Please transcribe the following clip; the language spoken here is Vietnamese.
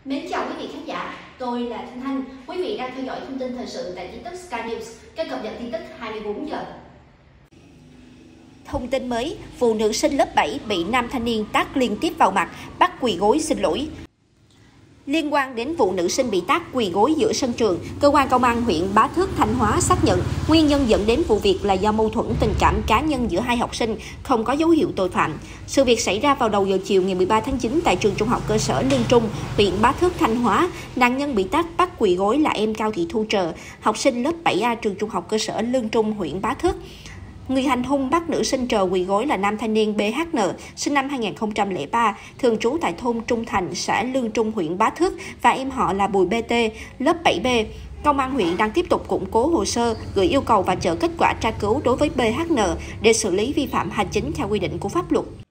Mến chào quý vị khán giả, tôi là Thanh Thanh. Quý vị đang theo dõi thông tin thời sự tại tin tức Sky News, kênh cập nhật tin tức 24 giờ. Thông tin mới, vụ nữ sinh lớp 7 bị nam thanh niên tát liên tiếp vào mặt, bắt quỳ gối xin lỗi. Liên quan đến vụ nữ sinh bị tát quỳ gối giữa sân trường, cơ quan công an huyện Bá Thước, Thanh Hóa xác nhận nguyên nhân dẫn đến vụ việc là do mâu thuẫn tình cảm cá nhân giữa hai học sinh, không có dấu hiệu tội phạm. Sự việc xảy ra vào đầu giờ chiều ngày 13 tháng 9 tại trường trung học cơ sở Lương Trung, huyện Bá Thước, Thanh Hóa. Nạn nhân bị tát bắt quỳ gối là em Cao Thị Thu Trờ, học sinh lớp 7A trường trung học cơ sở Lương Trung, huyện Bá Thước. Người hành hung bắt nữ sinh Trờ quỳ gối là nam thanh niên BHN, sinh năm 2003, thường trú tại thôn Trung Thành, xã Lương Trung, huyện Bá Thước và em họ là Bùi BT, lớp 7B. Công an huyện đang tiếp tục củng cố hồ sơ, gửi yêu cầu và chờ kết quả tra cứu đối với BHN để xử lý vi phạm hành chính theo quy định của pháp luật.